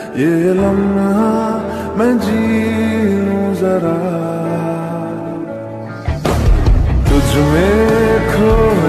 ये लम्हा मैं जी लूं जरा, तुझ में खो